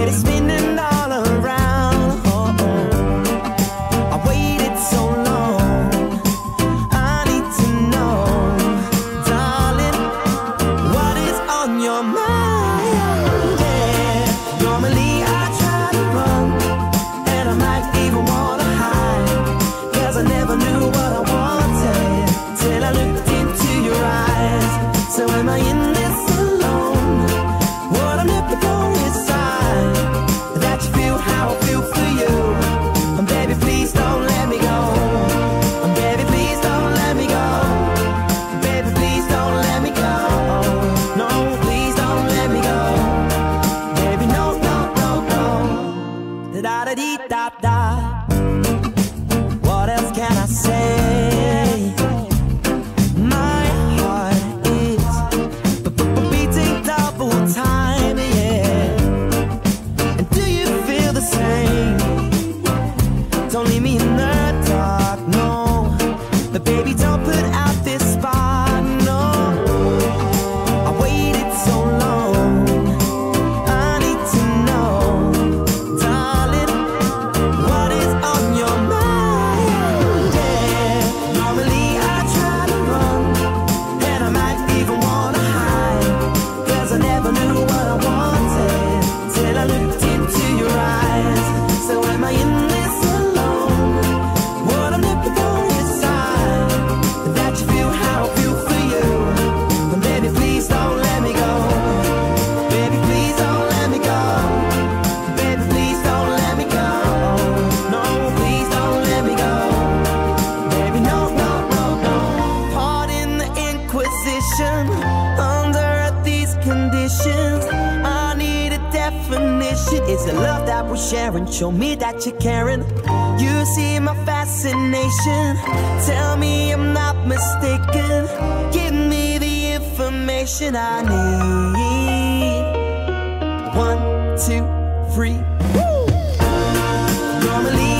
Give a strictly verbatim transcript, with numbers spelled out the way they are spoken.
head is spinning all around. Oh, oh. I waited so long, I need to know, darling, what is on your mind? Yeah. Normally I try to run, and I might even wanna hide, cause I never knew what I wanted till I looked into your eyes. So am I in this alone? What I'm looking for is sign that you feel how I feel for you. And baby, please don't let me go. And baby, please don't let me go. Baby, please don't let me go. No, please don't let me go. Baby, no, no, no, no. Da da dee da da. What else can I say? My heart is beating double time, yeah. And do you feel the same? Don't leave me in the dark, no. But baby, don't put out this spark, no. I waited so long, I need to know, darling, what is on your mind? Yeah. Normally I try to run, and I might even wanna hide, cause I never knew what I wanted till I looked into your eyes. So am I in this alone? What I'm looking for is sign that you feel how I feel for you. And baby, please don't let me go. Baby, please don't let me go. Baby, please don't let me go. No, please don't let me go. Baby, no, no, no, no. Pardon the Inquisition. Under these conditions, I need a definition. Is the love that we're sharing? Show me that you're caring. You see my fascination. Tell me I'm not mistaken. Give me the information I need. One, two, three. Woo! Normally